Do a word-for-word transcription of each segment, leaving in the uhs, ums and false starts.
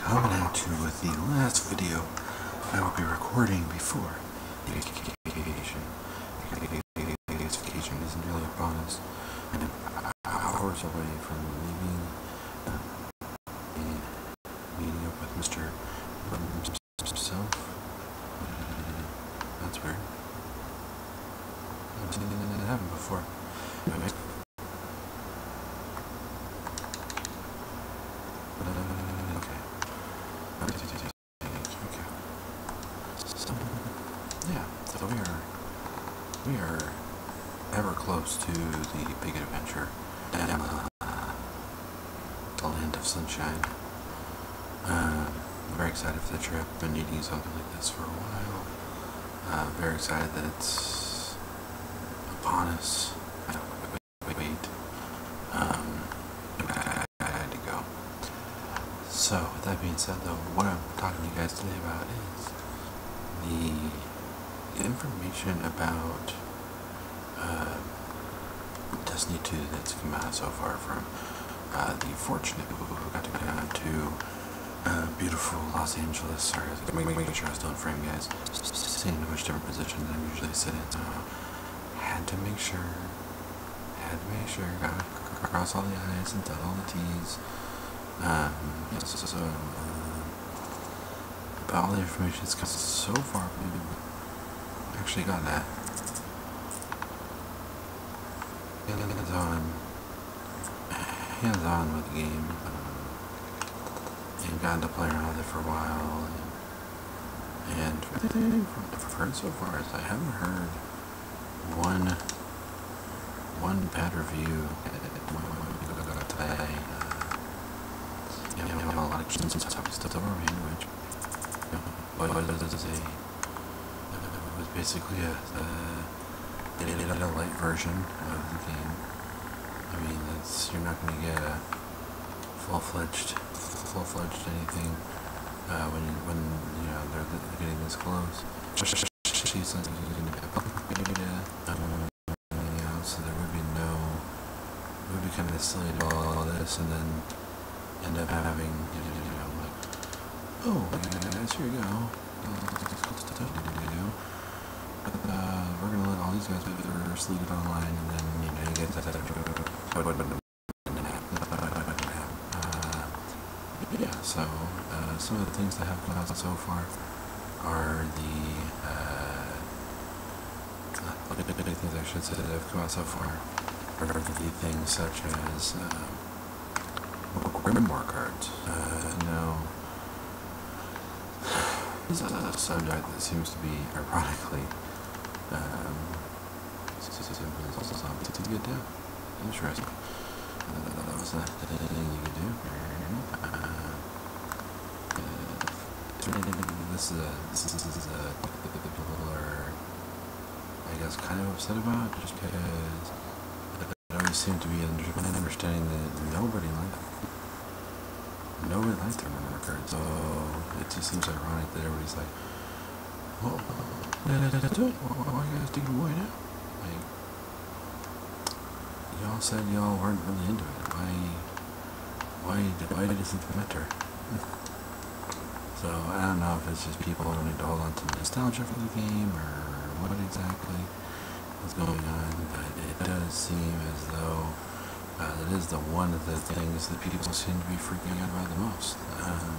coming at you with the last video I will be recording before the vacation. Vacation isn't really upon us. I'm hours away from leaving uh, and meeting up with Mister himself. That's weird. I've seen that happen before. Anyway. Yeah, so we are we are ever close to the big adventure down uh, the land of sunshine. Um, very excited for the trip. Been needing something like this for a while. Uh, very excited that it's upon us. I don't wait, wait, wait. Um, I, I had to go. So, with that being said, though, what I'm talking to you guys today about is the information about uh, Destiny two that's come out so far from uh, the fortunate people who got to go down to uh, beautiful Los Angeles. Sorry, making make sure I was still in frame, guys. Sitting in a much different position than I usually sit in, so had to make sure, had to make sure, got to cross all the I's and dot all the T's. Um, yeah, so, so uh, about all the information that's come so far, we've actually got that. Hands-on, hands-on with the game, um, and gotten to play around with it for a while, and, and from what I've heard so far is I haven't heard one, one bad review today. You know, we have a lot of questions and stuff over me, which, you know, was a, it was basically a, a, a light version of the game. I mean, that's, you're not going to get a full-fledged, full-fledged anything, uh, when, you, when, you know, they're, they're getting this close. She's going to be a public beta, um, you know, so there would be no, it would be kind of silly to do all this and then end up having, you know, like, oh, guys, here you go. But, uh, we're gonna let all these guys first leave it online, and then, you know, you guys have to uh, yeah, so, uh, some of the things that have come out so far are the, uh, the big, big things I should say that have come out so far are the things such as, um, Grimoire cards. Uh, no. This is a subject that seems to be, ironically, um, to get down. Interesting. Uh, that was a thing you could do. Uh, uh, this is a, this is, this is a, people are, I guess, kind of upset about, just because it always seemed to be an understanding that nobody liked it. Nobody liked their memory cards, so it just seems ironic that everybody's like, well, that's it, why are you guys taking it away now? Like, y'all said y'all weren't really into it, why, why, why did it matter? So, I don't know if it's just people wanting to hold on to nostalgia for the game, or what exactly is going on, but it does seem as though Uh, that is the one of the things that people seem to be freaking out about the most. Um,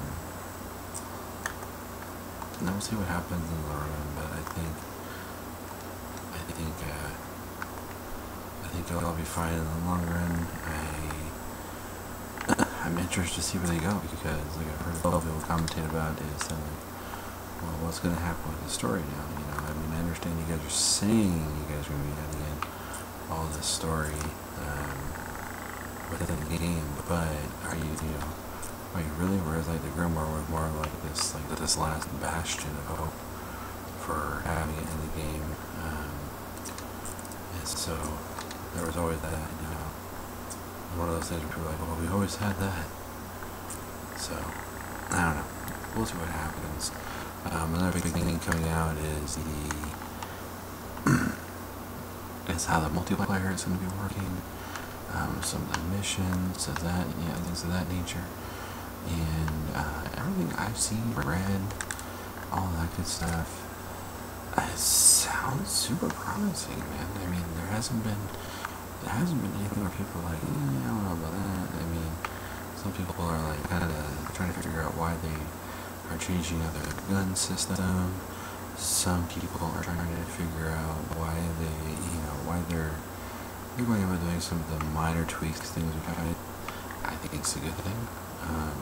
and we'll see what happens in the run, but I think, I think, uh, I think it'll all be fine in the long run. I, I'm interested to see where they go, because, like I've heard a lot of people commentate about is, uh, well, what's going to happen with the story now? You know, I mean, I understand you guys are saying you guys are going to be adding in all this story, um, within the game, but are you, you know, are you really, whereas like the Grimoire was more like this, like this last bastion of hope for having it in the game, um, and so there was always that, you know, one of those things where people are like, well, we always had that, so, I don't know, we'll see what happens. Um, another big thing coming out is the, is how the multiplayer is going to be working. Um, some of the missions, of that, yeah, things of that nature. and uh, everything I've seen, read, all that good stuff, uh, it sounds super promising, man. I mean, there hasn't been, there hasn't been anything where people are like, eh, I don't know about that. I mean, some people are like kind of trying to figure out why they are changing out their gun system. Some people are trying to figure out why they, you know, why they're, they're going about doing some of the minor tweaks, things which I, I think it's a good thing. Um,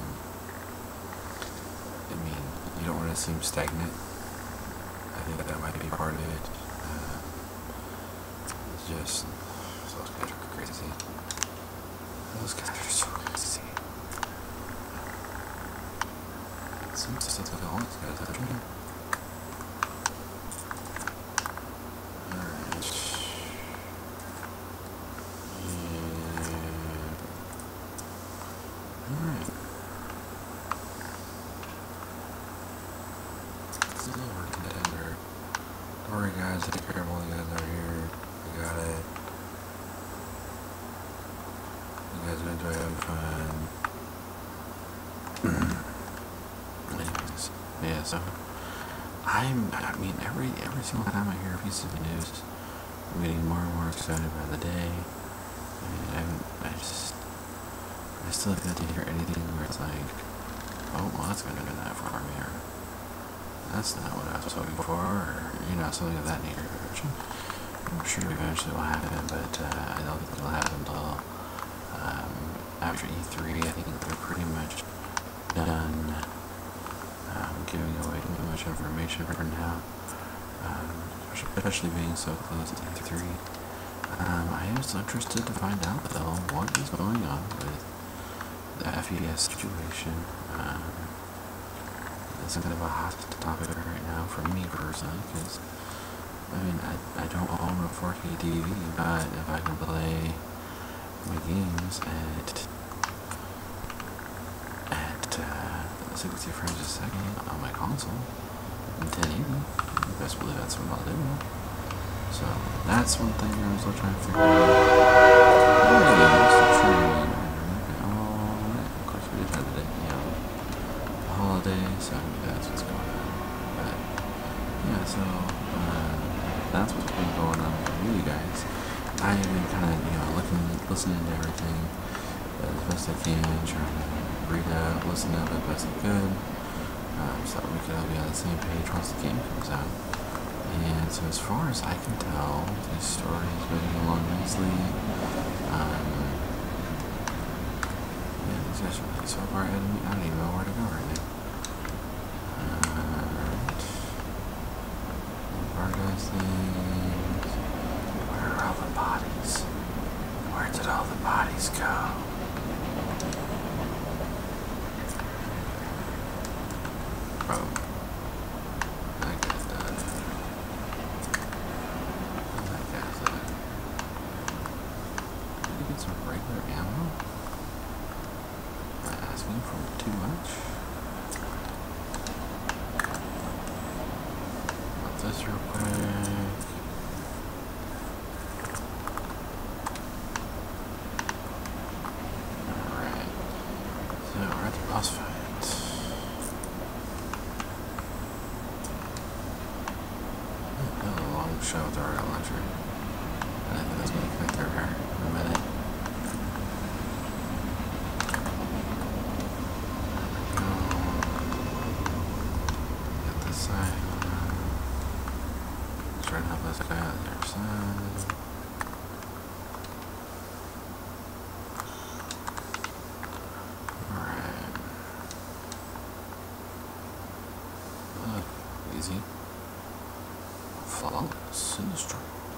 I mean, you don't want to seem stagnant. I think that, that might be part of it. Uh, it's just, those guys are crazy. Those guys are so crazy. It seems to take all these guys out there. Alright guys, take care of all you guys out here. We got it. You guys are enjoy having fun. Anyways, yeah, so I'm I mean every every single time I hear a piece of news, I'm getting more and more excited by the day. And I'm, I just I still have to hear anything where it's like, oh well that's gonna go that far here. That's not what I was hoping for, or, you know, something of that nature. I'm sure eventually will happen, but uh, I don't think it'll happen until um, after E three. I think they're pretty much done um, giving away too much information for now, um, especially being so close to E three. Um, I am still interested to find out, though, what is going on with the F P S situation. Um, It's kind of a hot topic right now for me personally, because I mean I, I don't own a four K T V, but if I can play my games at at uh, sixty frames a second on my console in ten eighty, you best believe that's what I'll do. So that's one thing I'm still trying to figure out. Oh yeah, it's the train. Oh, of course we did that today, you know. Holiday, so that's what's going on. But yeah, so uh, that's what's been going on with you guys. I've been kind of, you know, looking, listening to everything as best I can, trying to read up, listen up as best I could, um, so we could all be on the same page once the game comes out. And so as far as I can tell, this story is moving along nicely. Um, yeah, these guys are really so far ahead of me, I don't even know where to go right now. Things. Where are all the bodies? Where did all the bodies go? Bro. That guy's done. That guy's done. Did he get some regular ammo? Am I asking for too much? This real quick. Alright. So we're at the boss fight. Another long shot with the rocket launcher. I think that's gonna connect their hair in a minute. Get this side. Trying to help this guy on the other side. Alright. Uh, easy. Flawless. Sinister.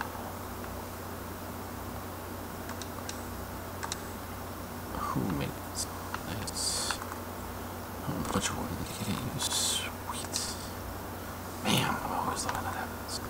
Who made this? Nice. I'm gonna put you one in the game. Sweet. Man, I'm always looking at that.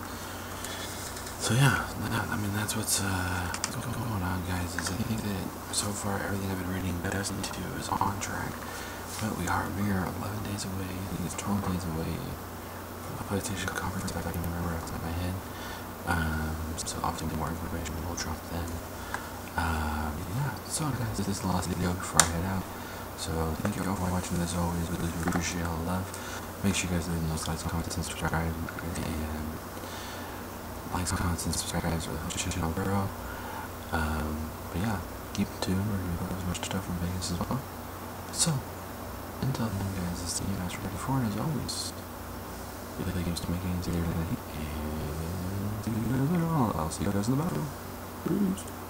So yeah, I mean that's what's uh, going on, guys. Is I think that so far everything I've been reading Destiny two is on track, but we are we are eleven days away. I think it's twelve days away from the PlayStation conference. If I can remember off the top of my head. Um, so obviously more information will drop then. Um, yeah. So guys, this is the last video before I head out. So thank you all for watching. As always, we really appreciate all the love. Make sure you guys leave those likes, comments, and subscribe. And likes, comments, and subscribe really helps the channel grow. Um, but yeah, keep tuned. We're gonna put as much stuff from Vegas as well. So until then, guys, this is the guys ready for it as always. If the games to make games, and see you guys later. I'll see you guys in the battle. Peace.